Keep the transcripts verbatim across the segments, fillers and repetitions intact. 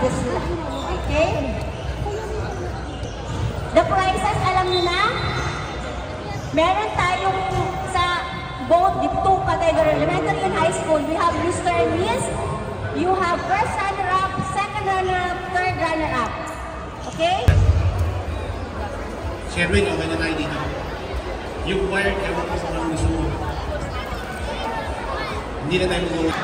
this year. Okay? The prizes, alam nyo na? Meron tayong sa both the two category, elementary and high school. We have Mister and Miss. You have first runner-up, second runner-up, third runner-up. Okay? Sherwin, okay na tayo dito. Yung wired, ewan ko sa mga gusto mo. Hindi na tayo magawa.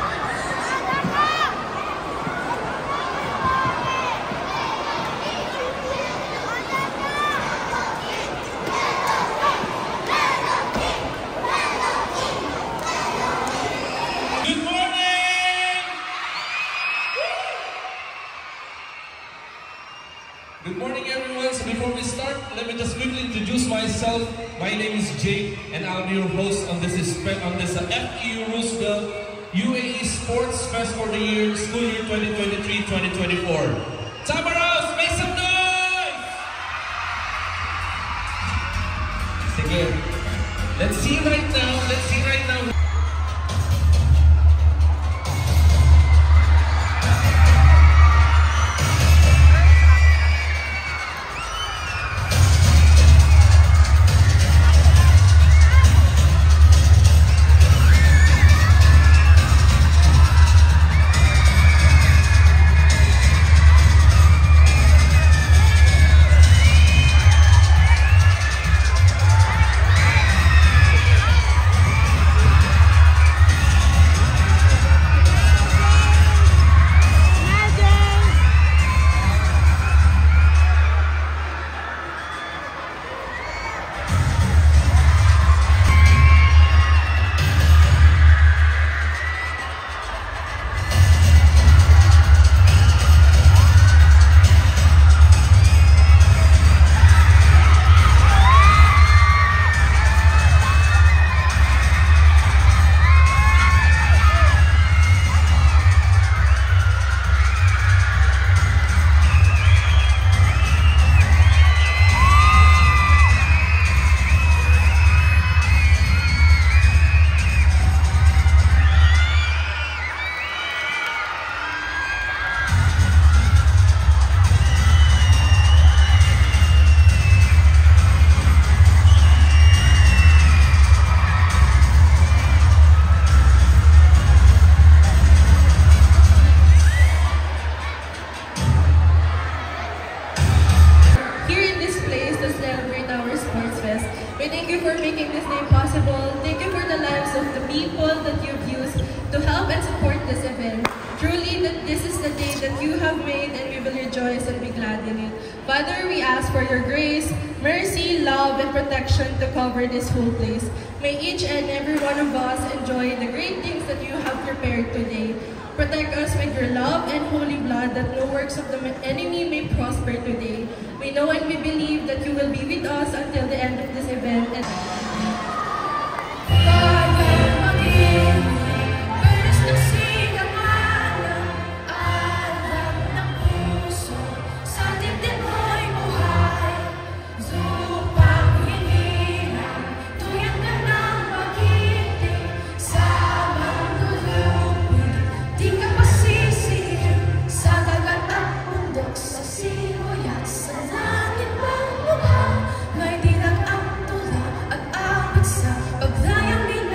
Good morning, everyone. So before we start, let me just quickly introduce myself. My name is Jake, and I'm your host on this on this uh, F E U Roosevelt U A E Sports Fest for the year school year twenty twenty-three twenty twenty-four. Tamaros, make some noise! Sige. Let's see right now. Let's see right now. We thank you for making this day possible. Thank you for the lives of the people that you've used to help and support this event. Truly, that this is the day that you have made, and we will rejoice and be glad in it. Father, we ask for your grace, mercy, love, and protection to cover this whole place. May each and every one of us enjoy the great things that you have prepared today. Protect us with your love and holy blood, that no works of the enemy may prosper today. We know and we believe that you will be with us until the end of this event. And May dilag ang tula at abot sa paglayang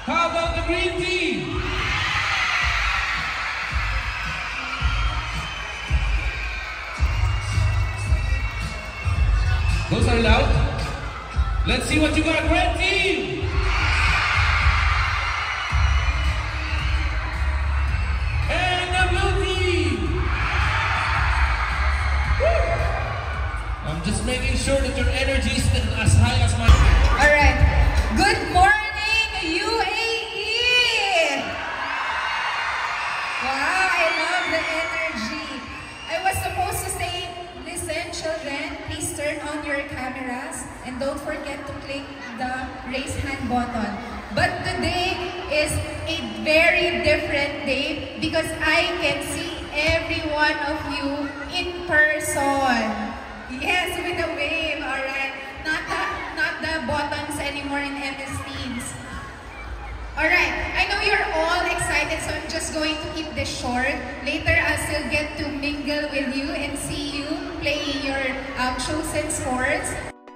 How about the green team? Those are loud. Let's see what you got, red team. And the blue team. Woo. I'm just making sure that your energy is as high as mine. All right. Good morning, U A E. Wow, I love the energy. I was supposed to say, listen, children, please turn on your cameras and don't forget to click the raise hand button. But today is a very different day because I can see every one of you in person. Yes, with a wave, all right. Not the, not the buttons anymore in M S Teams. All right, I know you're all excited, so I'm just going to keep this short. Later, I'll still get to mingle with you and see you playing your um, chosen sports.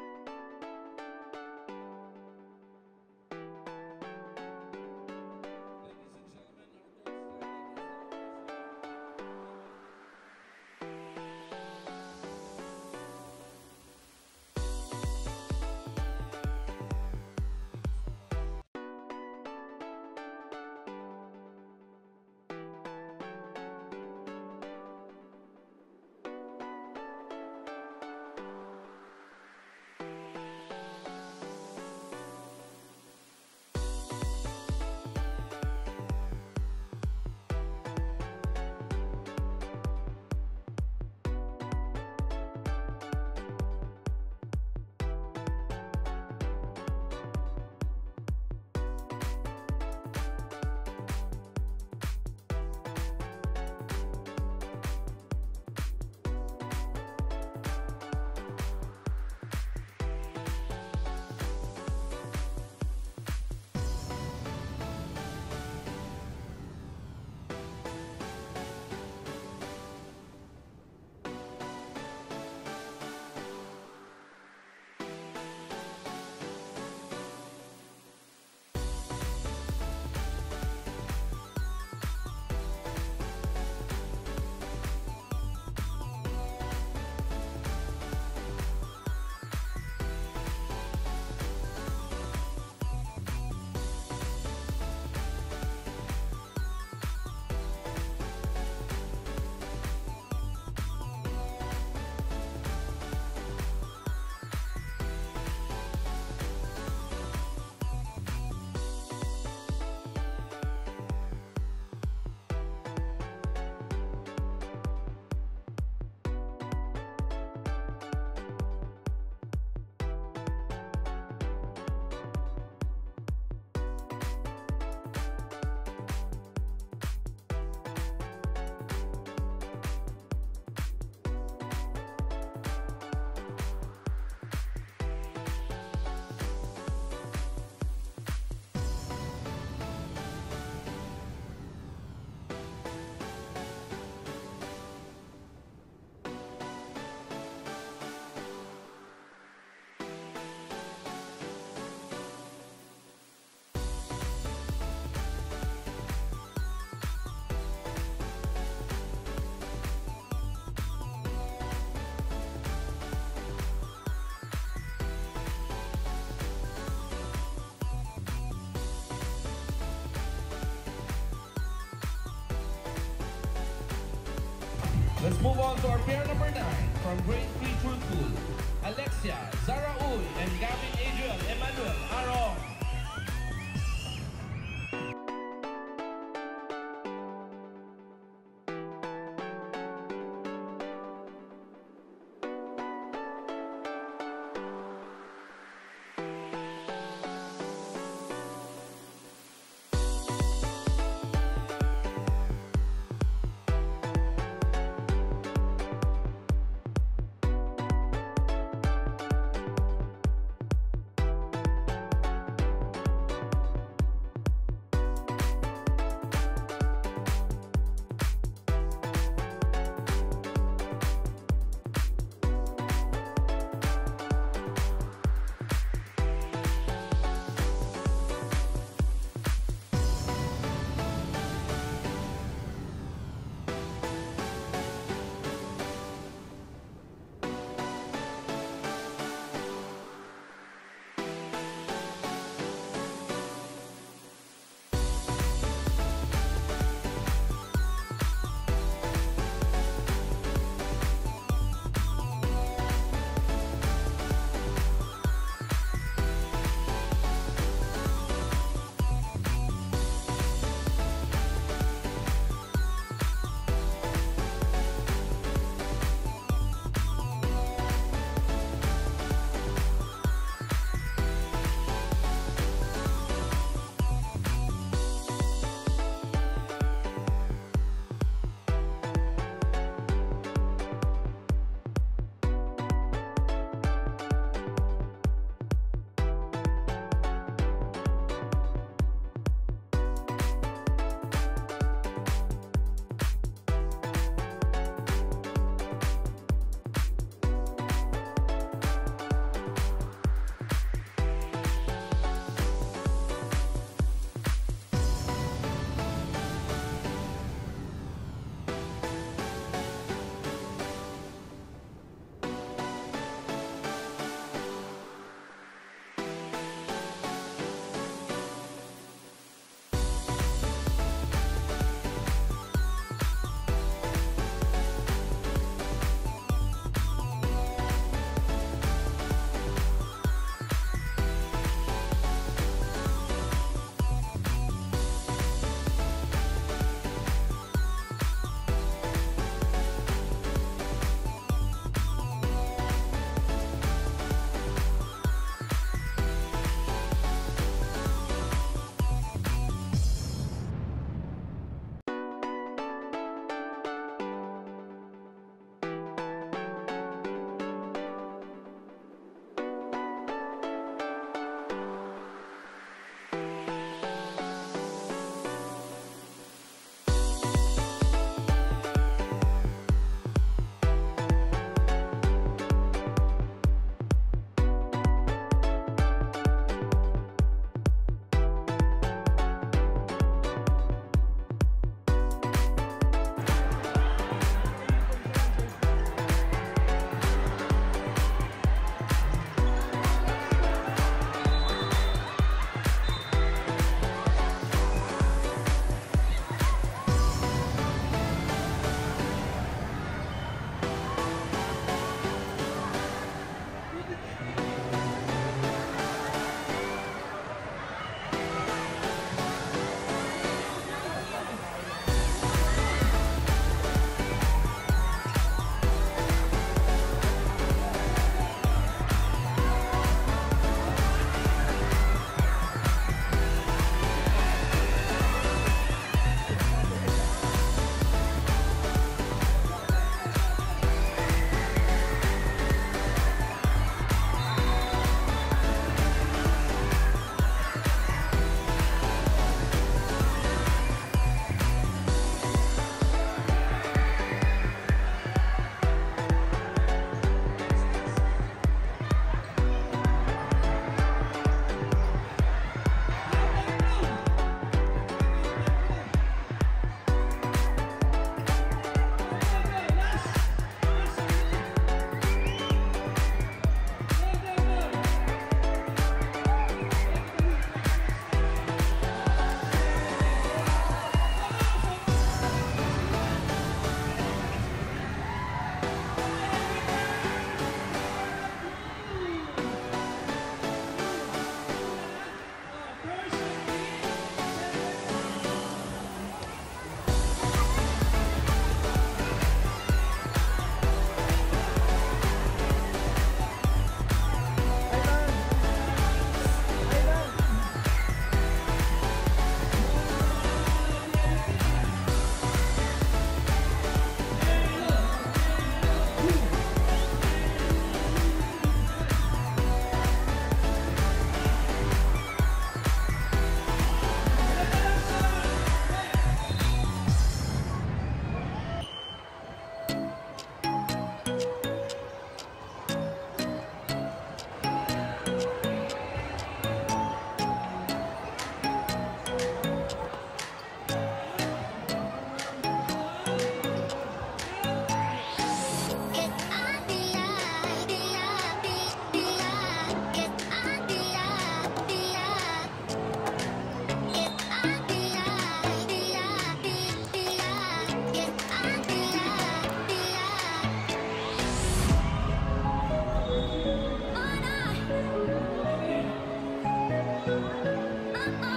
Let's move on to our pair number nine from grade three True School. Alexia, Zara Uy, and Gavin Adriel Emmanuel Arong.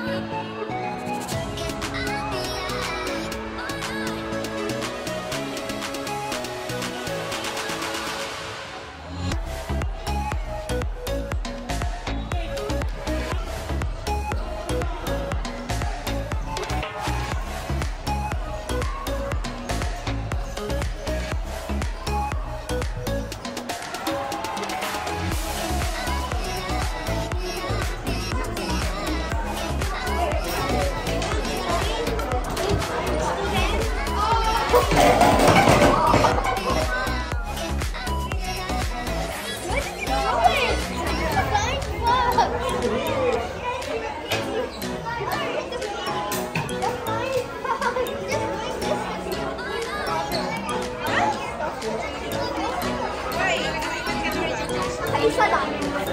Isa lang.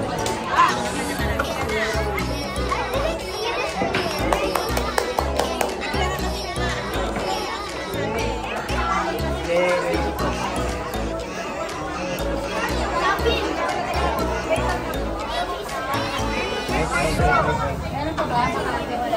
Meron pa ba? Wala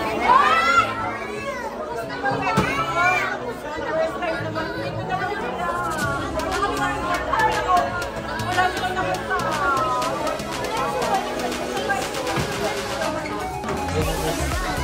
na.